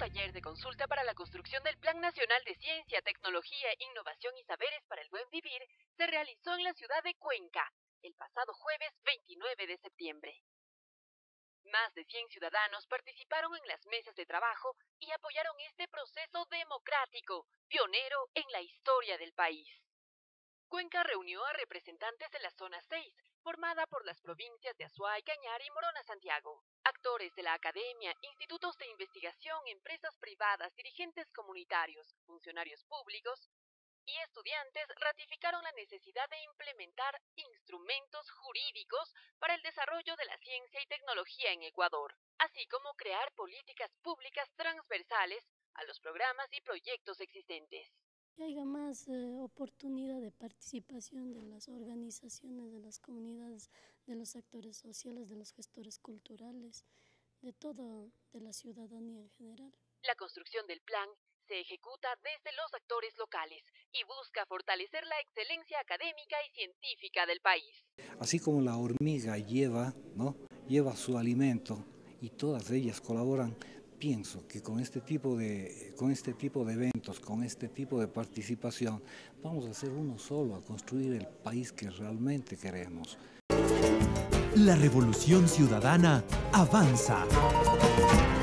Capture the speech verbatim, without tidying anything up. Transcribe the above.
taller de consulta para la construcción del Plan Nacional de Ciencia, Tecnología, Innovación y Saberes para el Buen Vivir se realizó en la ciudad de Cuenca el pasado jueves veintinueve de septiembre. Más de cien ciudadanos participaron en las mesas de trabajo y apoyaron este proceso democrático, pionero en la historia del país. Cuenca reunió a representantes de la Zona seis, formada por las provincias de Azuay, Cañar y Morona Santiago, actores de la academia, institutos de investigación, empresas privadas, dirigentes comunitarios, funcionarios públicos y estudiantes ratificaron la necesidad de implementar instrumentos jurídicos para el desarrollo de la ciencia y tecnología en Ecuador, así como crear políticas públicas transversales a los programas y proyectos existentes. Que haya más eh, oportunidad de participación de las organizaciones, de las comunidades, de los actores sociales, de los gestores culturales, de todo, de la ciudadanía en general. La construcción del plan se ejecuta desde los actores locales y busca fortalecer la excelencia académica y científica del país. Así como la hormiga lleva, ¿no? lleva su alimento y todas ellas colaboran, pienso que con este tipo de, con este tipo de eventos, con este tipo de participación, vamos a ser uno solo, a construir el país que realmente queremos. La revolución ciudadana avanza.